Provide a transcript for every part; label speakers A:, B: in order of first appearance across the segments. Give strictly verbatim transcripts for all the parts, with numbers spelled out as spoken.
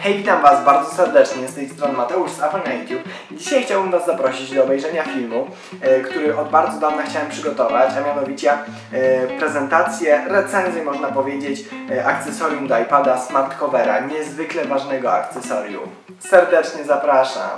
A: Hej, witam Was bardzo serdecznie, z tej strony Mateusz z Apple na YouTube. Dzisiaj chciałbym Was zaprosić do obejrzenia filmu, e, który od bardzo dawna chciałem przygotować, a mianowicie e, prezentację, recenzję można powiedzieć, e, akcesorium do iPada Smart Covera, niezwykle ważnego akcesorium. Serdecznie zapraszam.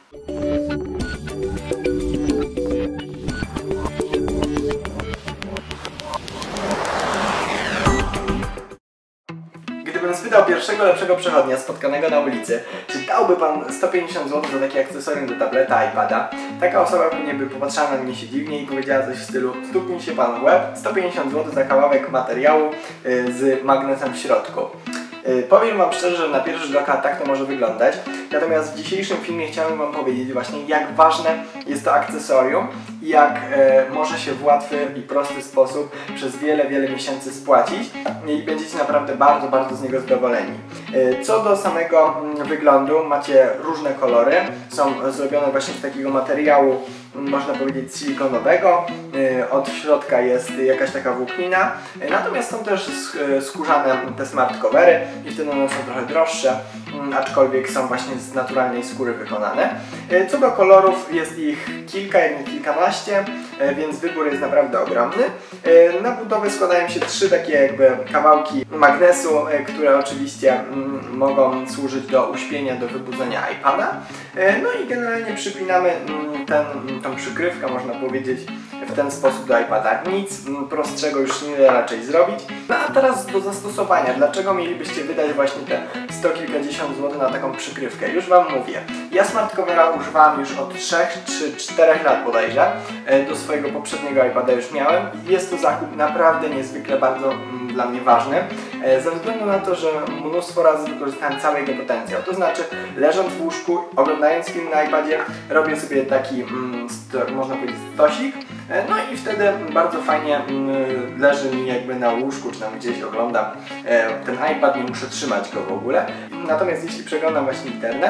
A: Gdybym spytał pierwszego lepszego przechodnia spotkanego na ulicy, czy dałby Pan sto pięćdziesiąt złotych za takie akcesorium do tableta, iPada, taka osoba pewnie by popatrzyła na mnie się dziwnie i powiedziała coś w stylu: stuknij się Pan w łeb, sto pięćdziesiąt złotych za kawałek materiału yy, z magnesem w środku. Yy, powiem Wam szczerze, że na pierwszy rzut oka tak to może wyglądać, natomiast w dzisiejszym filmie chciałem Wam powiedzieć właśnie, jak ważne jest to akcesorium i jak e, może się w łatwy i prosty sposób przez wiele, wiele miesięcy spłacić i będziecie naprawdę bardzo, bardzo z niego zadowoleni. E, co do samego m, wyglądu, macie różne kolory, są zrobione właśnie z takiego materiału, można powiedzieć silikonowego, e, od środka jest jakaś taka włóknina, e, natomiast są też skórzane te smart covery i wtedy one są trochę droższe, m, aczkolwiek są właśnie z naturalnej skóry wykonane. E, co do kolorów, jest ich kilka, jednych kilkanaście, więc wybór jest naprawdę ogromny. Na budowę składają się trzy takie jakby kawałki magnesu, które oczywiście mogą służyć do uśpienia, do wybudzenia iPada. No i generalnie przypinamy ten, tą przykrywkę, można powiedzieć, w ten sposób do iPada. Nic prostszego już nie da raczej zrobić. No a teraz do zastosowania. Dlaczego mielibyście wydać właśnie te sto kilkadziesiąt złotych na taką przykrywkę? Już Wam mówię. Ja Smart Covera używam już od trzech czy czterech lat bodajże. Do swojego poprzedniego iPada już miałem. Jest to zakup naprawdę niezwykle bardzo mm, dla mnie ważny. Ze względu na to, że mnóstwo razy wykorzystałem cały jego potencjał. To znaczy, leżąc w łóżku, oglądając film na iPadzie, robię sobie taki, mm, można powiedzieć, stosik. No i wtedy bardzo fajnie mm, leży mi jakby na łóżku, czy tam gdzieś oglądam ten iPad, nie muszę trzymać go w ogóle. Natomiast jeśli przeglądam właśnie internet,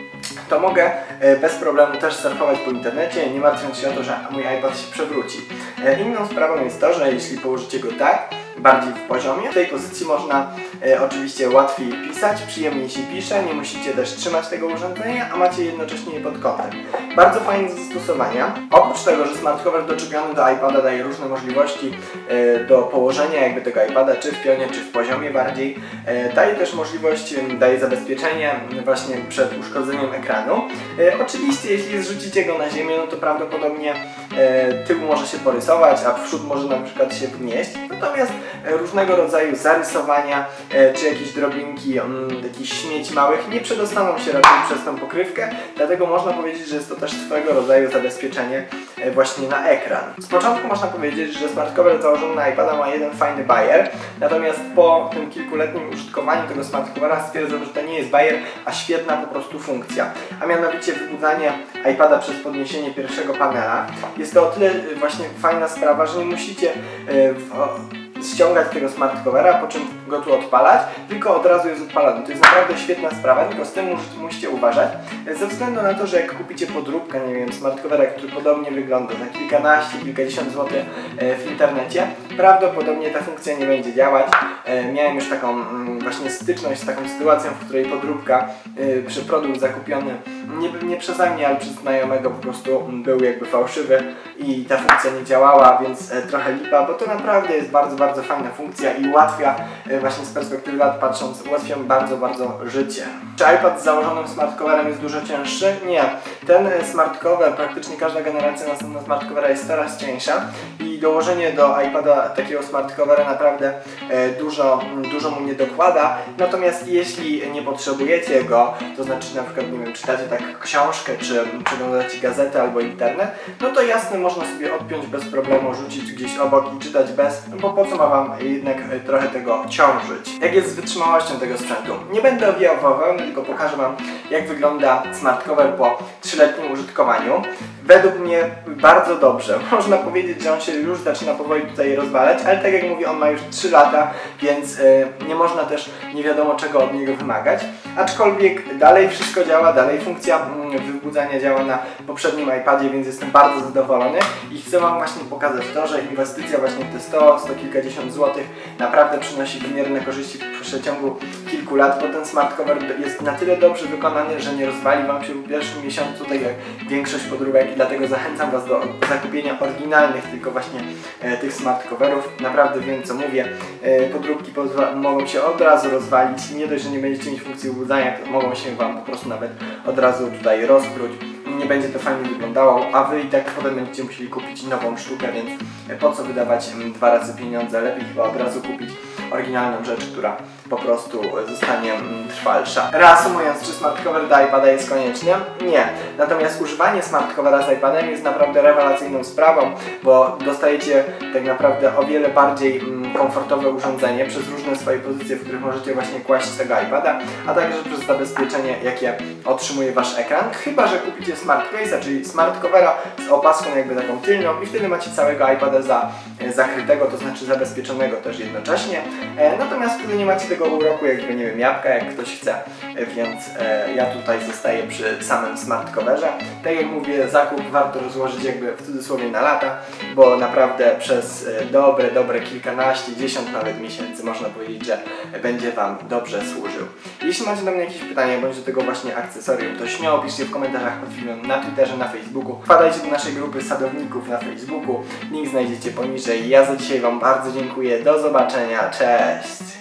A: to mogę bez problemu też surfować po internecie, nie martwiąc się o to, że mój iPad się przewróci. Inną sprawą jest to, że jeśli położycie go tak, bardziej w poziomie, w tej pozycji można e, oczywiście łatwiej pisać, przyjemniej się pisze, nie musicie też trzymać tego urządzenia, a macie jednocześnie je pod kątem. Bardzo fajne zastosowania. Oprócz tego, że Smart Cover doczepiony do iPada daje różne możliwości e, do położenia jakby tego iPada, czy w pionie, czy w poziomie bardziej, e, daje też możliwość, daje zabezpieczenie właśnie przed uszkodzeniem ekranu. E, oczywiście, jeśli zrzucicie go na ziemię, no to prawdopodobnie e, tył może się porysować, a przód może na przykład się wnieść. Natomiast różnego rodzaju zarysowania e, czy jakieś drobinki, um, jakichś śmieci małych nie przedostaną się raczej przez tą pokrywkę, dlatego można powiedzieć, że jest to też swego rodzaju zabezpieczenie e, właśnie na ekran. Z początku można powiedzieć, że Smart Cover założony na iPada ma jeden fajny bajer, natomiast po tym kilkuletnim użytkowaniu tego Smart Covera stwierdzam, że to nie jest bajer, a świetna po prostu funkcja, a mianowicie wybudzanie iPada przez podniesienie pierwszego panela. Jest to o tyle właśnie fajna sprawa, że nie musicie e, w, ściągać tego Smart Covera, po czym go tu odpalać, tylko od razu jest odpalony. To jest naprawdę świetna sprawa, tylko z tym musicie uważać, ze względu na to, że jak kupicie podróbkę, nie wiem, Smart Covera, który podobnie wygląda, za kilkanaście, kilkadziesiąt złotych w internecie, prawdopodobnie ta funkcja nie będzie działać. Miałem już taką właśnie styczność z taką sytuacją, w której podróbka, czy produkt zakupiony nie, nie przeze mnie, ale przez znajomego po prostu był jakby fałszywy i ta funkcja nie działała, więc trochę lipa, bo to naprawdę jest bardzo, bardzo fajna funkcja i ułatwia, właśnie z perspektywy lat patrząc, ułatwia bardzo, bardzo życie. Czy iPad z założonym Smart Coverem jest dużo cięższy? Nie. Ten Smart Cover, praktycznie każda generacja następna Smart Covera jest coraz cieńsza i dołożenie do iPada takiego Smart Covera naprawdę dużo, dużo mu nie dokłada. Natomiast jeśli nie potrzebujecie go, to znaczy na przykład, nie wiem, czytacie tak książkę, czy przeglądacie gazetę albo internet, no to jasne, można sobie odpiąć bez problemu, rzucić gdzieś obok i czytać bez, no bo po co ma Wam jednak trochę tego ciążyć. Jak jest z wytrzymałością tego sprzętu? Nie będę owijał bawełny, tylko pokażę Wam, jak wygląda Smart Cover po trzyletnim użytkowaniu. Według mnie bardzo dobrze. Można powiedzieć, że on się już zaczyna powoli tutaj rozwalać, ale tak jak mówię, on ma już trzy lata, więc yy, nie można też nie wiadomo czego od niego wymagać. Aczkolwiek dalej wszystko działa, dalej funkcja yy, wybudzania działa na poprzednim iPadzie, więc jestem bardzo zadowolony i chcę Wam właśnie pokazać to, że inwestycja właśnie te sto, sto kilkadziesiąt złotych naprawdę przynosi wymierne korzyści w przeciągu kilku kilku lat, bo ten smart cover jest na tyle dobrze wykonany, że nie rozwali Wam się w pierwszym miesiącu, tak jak większość podróbek, i dlatego zachęcam Was do zakupienia oryginalnych, tylko właśnie e, tych smart coverów. Naprawdę wiem, co mówię. E, podróbki mogą się od razu rozwalić i nie dość, że nie będziecie mieć funkcji ułudzania, to mogą się Wam po prostu nawet od razu tutaj rozpróć. Nie będzie to fajnie wyglądało, a Wy i tak potem będziecie musieli kupić nową sztukę, więc po co wydawać dwa razy pieniądze? Lepiej chyba od razu kupić oryginalną rzecz, która po prostu zostanie trwalsza. Reasumując, czy smart cover do iPada jest konieczny? Nie. Natomiast używanie smart covera z iPadem jest naprawdę rewelacyjną sprawą, bo dostajecie tak naprawdę o wiele bardziej mm, komfortowe urządzenie przez różne swoje pozycje, w których możecie właśnie kłaść tego iPada, a także przez zabezpieczenie, jakie otrzymuje Wasz ekran. Chyba że kupicie smart case'a, czyli smart covera z opaską jakby taką tylną, i wtedy macie całego iPada za, zakrytego, to znaczy zabezpieczonego też jednocześnie. E, natomiast wtedy nie macie tego uroku jakby, nie wiem, jabłka, jak ktoś chce, e, więc e, ja tutaj zostaję przy samym smart coverze. Tak jak mówię, zakup warto rozłożyć jakby w cudzysłowie na lata, bo naprawdę przez e, dobre, dobre kilkanaście, dziesiąt nawet miesięcy można powiedzieć, że będzie Wam dobrze służył. Jeśli macie do mnie jakieś pytania, bądź do tego właśnie akcesorium, to śmiało piszcie w komentarzach pod filmem, na Twitterze, na Facebooku. Wpadajcie do naszej grupy sadowników na Facebooku, link znajdziecie poniżej. Ja za dzisiaj Wam bardzo dziękuję, do zobaczenia, cześć!